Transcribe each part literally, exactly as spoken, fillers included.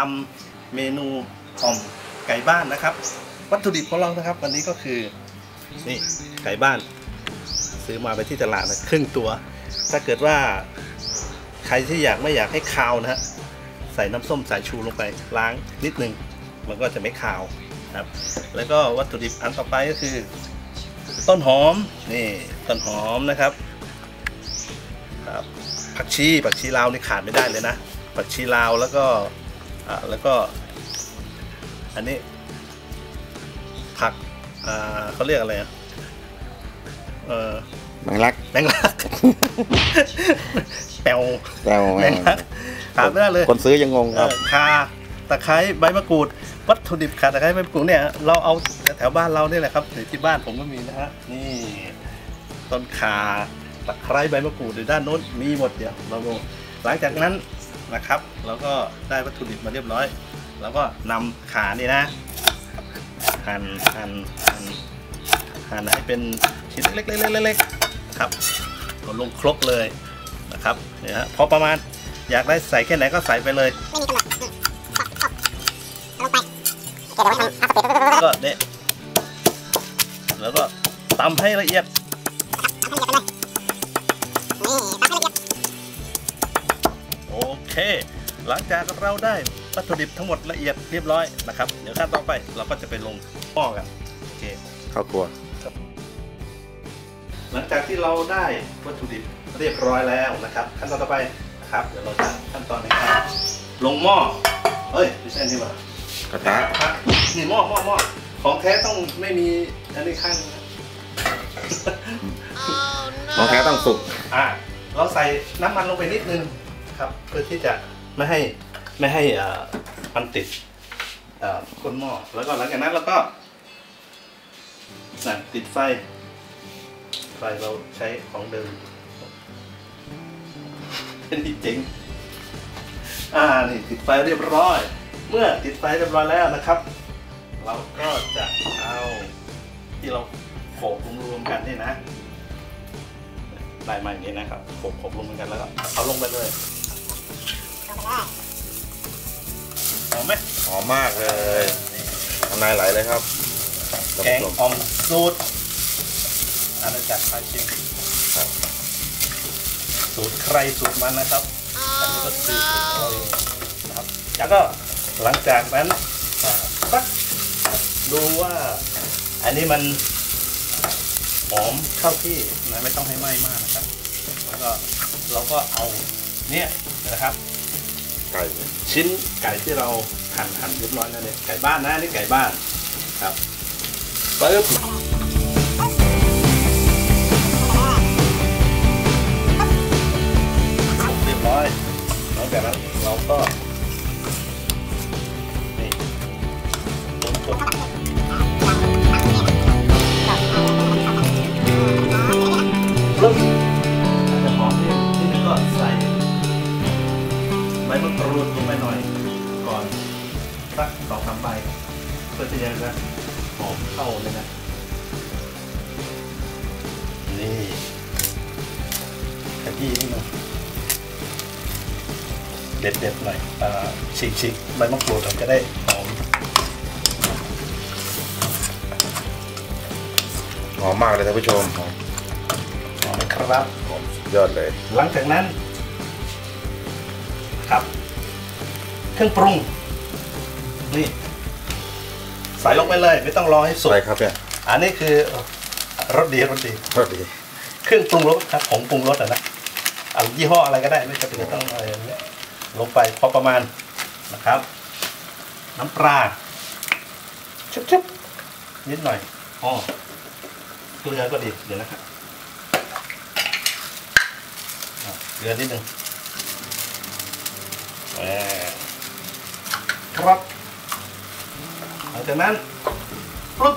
ำเมนูอ่อมไก่บ้านนะครับวัตถุดิบของเรานะครับวันนี้ก็คือนี่ไก่บ้านซื้อมาไปที่ตลาดนะครึ่งตัวถ้าเกิดว่าใครที่อยากไม่อยากให้คาวนะฮะใส่น้ำส้มสายชูลงไปล้างนิดนึงมันก็จะไม่คาวครับแล้วก็วัตถุดิบอันต่อไปก็คือต้นหอมนี่ต้นหอมนะครับครับผักชีผักชีลาวนี่ขาดไม่ได้เลยนะผักชีลาวแล้วก็อ่าแล้วก็อันนี้ผักอ่าเขาเรียกอะไรอ่ะเออแมงลักแมงลักแปวแปวแมงลักขาดไม่ได้เลยคนซื้อยังงงครับข่าตะไคร้ใบมะกรูดวัตถุดิบข่าตะไคร้ใบมะกรูดเนี่ยเราเอาแถวบ้านเราเนี่ยแหละครับที่บ้านผมก็มีนะฮะนี่ต้นข่าตะไคร้ใบมะกรูดอยู่ด้านโน้นมีหมดเดี๋ยวเราดูหลังจากนั้นนะครับเราก็ได้วัตถุดิบมาเรียบร้อยแล้วก็นำข่านี่นะหั่นหั่นหั่นหั่นให้เป็นชิ้นเล็กๆๆๆครับก็ลงครกเลยนะครับเนี่ยฮะพอประมาณอยากได้ใส่แค่ไหนก็ใส่ไปเลยก็เนี่ยแล้วก็ตำให้ละเอียดโอเคหลังจากเราได้วัตถุดิบทั้งหมดละเอียดเรียบร้อยนะครับเดี๋ยวขั้นต่อไปเราก็จะไปลงหม้อกันโอเคข้าวครัวหลังจากที่เราได้วัตถุดิบเรียบร้อยแล้วนะครับขั้นตอนต่อไปนะครับเดี๋ยวเราจะขั้นตอนในการลงหม้อเอ้ยไม่ใช่นี่หว่ากระทะนี่หม้อหม้อหม้อของแท้ต้องไม่มีอันนี้ข้างของแท้ต้องสุกอ่าเราใส่น้ำมันลงไปนิดนึงครับเพื่อที่จะไม่ให้ไม่ให้อ่ามันติดอ่าก้นหม้อแล้วก็หลังจากนั้นเราก็นั่นติดไฟไฟเราใช้ของเดิมนี่เจ๋งอ่านี่ติดไฟเรียบร้อยเมื่อติดไฟเรียบร้อยแล้วนะครับเราก็จะเอาที่เราโขลกรวมๆกันนี่นะได้มาอย่างนี้นะครับโขลกโขลกรวมกันแล้วก็เอาลงไปเลยหอมไหมหอมมากเลยน้ำลายไหลเลยครับแกงอ่อมสูตรอาณาจักรพาชิงสูตรใครสูตรมันนะครับอันนี้ก็คือสูตรเราเองนะครับแล้วก็หลังจากนั้นสักดูว่าอันนี้มันหอมเข้าที่นะไม่ต้องให้ไหม้มากนะครับแล้วก็เราก็เอาเนี่ยนะครับไก่ชิ้นไก่ที่เราหั่นหั่นเรียบร้อยแล้วเนี่ยไก่บ้านนะนี่ไก่บ้านครับปึ๊บเรียบร้อยหลังจากนั้นเราก็นี่ลงกดปึ๊บจะหอมที่ที่นี่ก็ใส่ใบมะกรูดลงไปหน่อยก่อนสักสองสามใบเพื่อที่จะหอมเข้าเลยนะนี่ขยี้นี่มันเด็ดๆหน่อยฉีกๆใบมะกรูดเราจะได้หอมหอมมากเลยท่านผู้ชมหอมหอมครับยอดเลยหลังจากนั้นครับเครื่องปรุงนี่ใส่ลงไปเลยไม่ต้องรอให้สุกใส่ครับเนี่ยอันนี้คือรสดีรสดีรสดีเครื่องปรุงรสครับผงปรุงรสนะเอายี่ห้ออะไรก็ได้ไม่จำเป็นต้องอะไรอย่างเงี้ยลงไปพอประมาณนะครับน้ำปลาชุบๆนิดหน่อยอ๋อเกลือก็ดีเดี๋ยวนะครับเกลือนิดนึงครับหลังจากนั้นปุ๊บ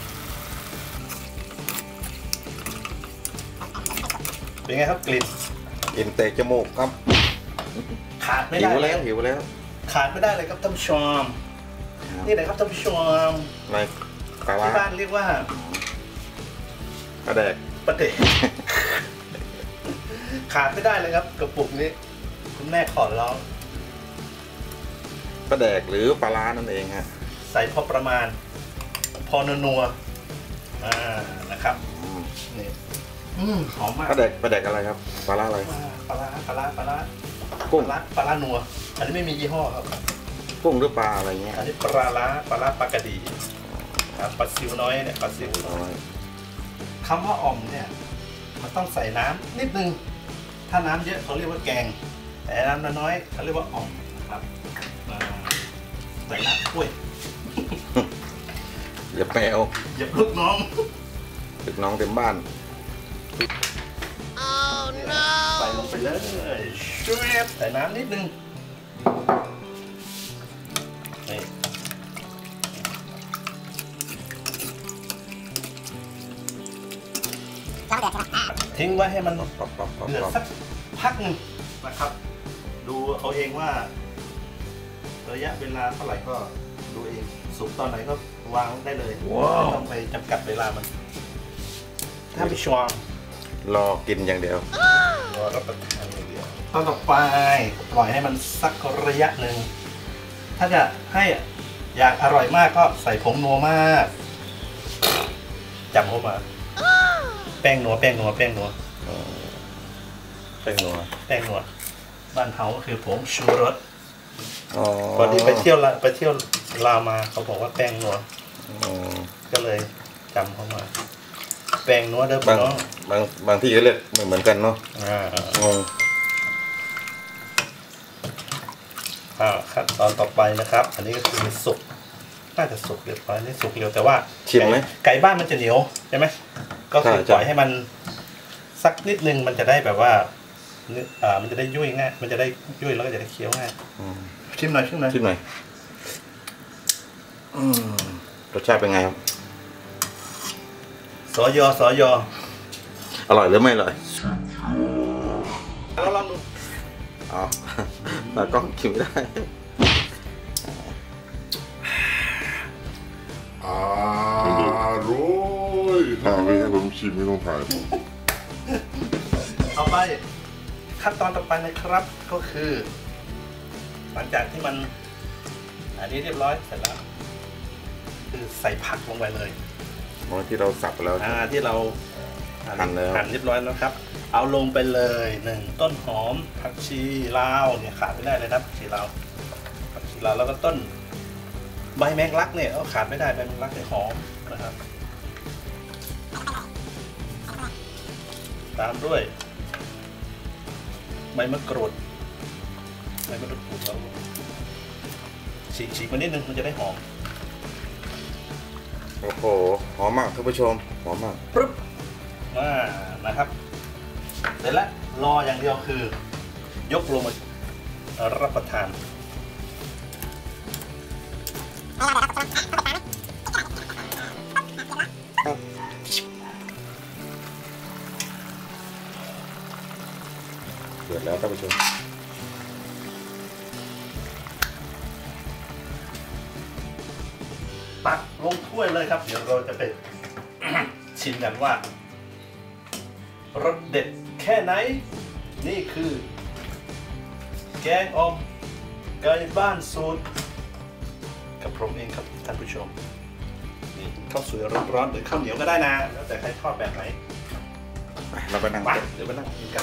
เป็นไงครับกลิ่นกลิ่นเตะจมูกครับขาดไม่ได้หิวแล้วหิวแล้วขาดไม่ได้เลยครับท่านผู้ชมนี่ไหนครับท่านผู้ชมในที่บ้านเรียกว่าปลาแดกปลาแดกขาดไม่ได้เลยครับกระปุกนี้คุณแม่ขอร้องปลาแดกหรือปลาร้านั่นเองฮะใส่พอประมาณพอนัวๆอ่านะครับนี่อืมหอมมากปลาแดกปลาแดกอะไรครับปลาร้าอะไรปลาร้าปลาร้าปลาร้ากุ้งปลาร้าปลาร้านัวอันนี้ไม่มียี่ห้อครับกุ้งหรือปลาอะไรเงี้ยอันนี้ปลาร้าปลาร้าปลากระดีปลาซิวน้อยเนี่ยปลาซิวน้อยคำว่าอ่อมเนี่ยมันต้องใส่น้ำนิดนึงถ้าน้ำเยอะเขาเรียกว่าแกงแต่น้ำน้อยเขาเรียกว่าอ่อมครับใส่น้ำถ้วยอย่าแปลวอย่าลูกน้องลูกน้องเต็มบ้านใส่ลงไปเลยช่วยใส่น้ำนิดนึงนี่ทิ้งไว้ให้มันเดือดสักพักหนึ่งนะครับดูเอาเองว่าระยะเวลาเท่าไหร่ก็ดูเองสุกตอนไหนก็วางได้เลยไม่ต้องไปจำกัดเวลามันถ้าไม่ชอบรอกินอย่างเดียวรอรับประทานอย่างเดียวตอนต่อไปปล่อยให้มันสักระยะหนึ่งถ้าจะให้อยากอร่อยมากก็ใส่ผงนัวมากจำเข้ามาแป้งนัวแป้งนัวแป้งนัวแป้งนัวแป้งนัวบ้านเฮาก็คือผงชูรสพอดีไปเที่ยวละไปเที่ยวลาวมาเขาบอกว่าแป้งนัวก็เลยจำเข้ามาแป้งนัวเด้อบางบางบางที่ก็เรียกเหมือนกันเนาะงงอ่าขั้นตอนต่อไปนะครับอันนี้ก็คือสุกน่าจะสุกเรียบร้อยนี่สุกเร็วแต่ว่าชิมไหมไก่บ้านมันจะเหนียวใช่ไหมก็คือปล่อยให้มันสักนิดนึงมันจะได้แบบว่าอ่ามันจะได้ยุ่ยง่ายมันจะได้ยุ่ยแล้วก็จะได้เคี้ยวง่ายชิมหน่อยชิมหน่อยชิมหน่อยรสชาติเป็นไงครับสอยอสอยออร่อยหรือไม่อร่อยเราลองดูอ๋อแต่ก็ชิมไม่ได้อร่อยถ้าไม่ให้ผมชิมไม่ต้องถ่ายผมต่อไปขั้นตอนต่อไปนะครับก็คือหลังจากที่มันอันนี้เรียบร้อยเสร็จแล้วคือใส่ผักลงไปเลยที่เราสับแล้วอ่าที่เราหั่นแล้วหั่นเรียบร้อยแล้วครับเอาลงไปเลยหนึ่งต้นหอมผักชีลาวเนี่ยขาดไม่ได้เลยนะผักชีลาวผักชีลาวแล้วก็ต้นใบแมงลักเนี่ยขาดไม่ได้ใบแมงลักเนี่ยหอมนะครับตามด้วยใบมะกรูดใบมะกรูดแล้วฉีกๆมานิดนึงมันจะได้หอมโอ้โหหอมมากท่านผู้ชมหอมมากปึ๊บมานะครับเสร็จแล้วรออย่างเดียวคือยกลงมารับประทานเดือดแล้วท่านผู้ชมตักลงถ้วยเลยครับเดี๋ยวเราจะไป ชิมกันว่ารสเด็ดแค่ไหนนี่คือแกงอ่อมไก่บ้านสูตรกับผมเองครับท่านผู้ชมนี่ข้าวสวยร้อนๆหรือข้าวเหนียวก็ได้นะแล้วแต่ใครทอดแบบไหนเราไปนั่งเดี๋ยวไปนั่งกินกัน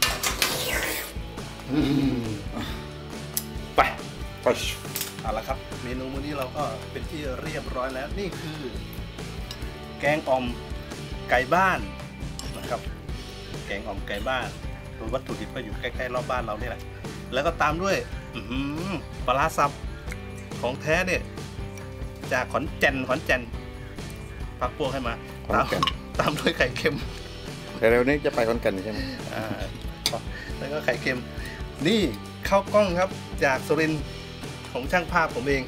ไปไปเอาละครับเมนูมื้อนี้เราก็เป็นที่เรียบร้อยแล้วนี่คือแกงอ่อมไก่บ้านนะครับแกงอ่อมไก่บ้านโดยวัตถุดิบก็อยู่ใกล้ๆรอบบ้านเราเนี่ยแหละแล้วก็ตามด้วยปลาร้าสับของแท้เนี่ยจากขอนแก่นขอนแก่นพักพวกให้มาตามตามด้วยไข่เค็มเร็วๆนี้จะไปขอนแก่นใช่ไหมอ่าแล้วก็ไข่เค็มนี่ข้าวกล้องครับจากสุรินทร์ของช่างภาพผมเอง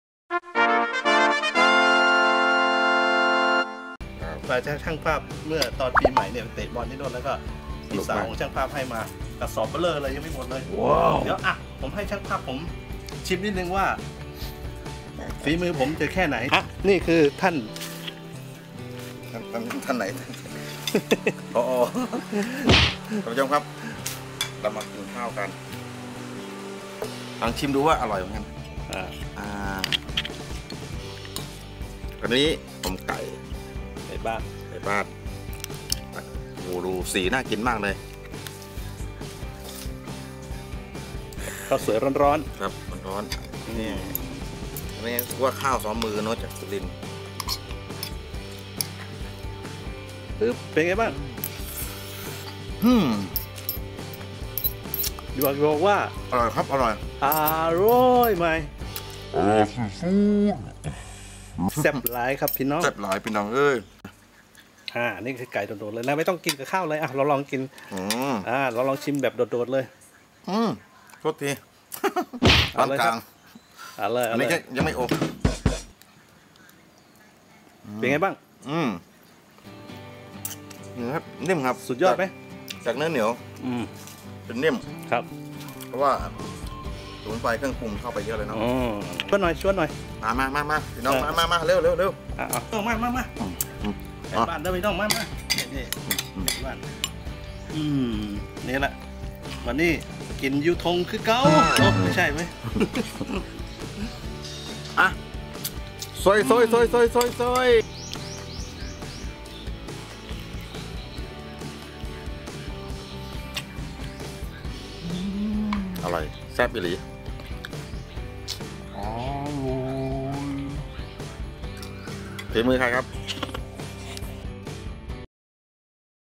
มาช่างภาพเมื่อตอนปีใหม่เนี่ยเตะบอลที่โน่นแล้วก็พี่สาวของช่างภาพให้มากระสอบเบลอเลยยังไม่หมดเลยเดี๋ยวอ่ะผมให้ช่างภาพผมชิมนิดนึงว่าฝีมือผมจะแค่ไหนนี่คือท่านท่านไหนพอท่านผู้ชมครับเรามากินข้าวกันลองชิมดูว่าอร่อยเหมือนกันอ่าอ่าอันนี้ผมไก่ไก่บ้านไก่บ้านโอ้โหดูสีน่ากินมากเลยข้าวสวยร้อนครับมันร้อนนี่อันนี้ว่าข้าวซ้อมมือเนาะจากสุรินทร์ๆปึ๊บเป็นไงบ้างอืมบอกบอกว่าอร่อยครับอร่อยอร่อยไหมอ่าสุดแซ่บหลายครับพี่น้องแซ่บหลายพี่น้องเอ้ยอ่านี่คือไก่โดดๆเลยนะไม่ต้องกินกับข้าวเลยอ่ะเราลองกินอืมอ่าเราลองชิมแบบโดดๆเลยอืมโทษทีเอาร้านเลยกครัลาบงอ่าเลยอัเอานเลนี้ยแค่ยังไม่อบเป็นไงบ้างอืมนี่ครับนิ่มครับสุดยอดไหมจากจากเนื้อเหนียวอืมเป็นนิ่มครับเพราะว่าสมุนไพรเครื่องปรุงเข้าไปเยอะเลยเนาะอืมชวนหน่อยชวนหน่อยมามามามาพี่น้องเออมามามาเร็วเร็วเร็วอ่ะเอาต้องมามามาอืมไก่อ่ะบ้านเด้อพี่น้องมามานี่นี่อืมไก่บ้านอืมนี่แหละวันนี้กินยูทงคือเก้าโอ้ไม่ใช่ไหมอ่ะซอยซอยซอยซอยซอยซอยอร่อยแซ่บอีหลีอร่อยฝีมือใครครับ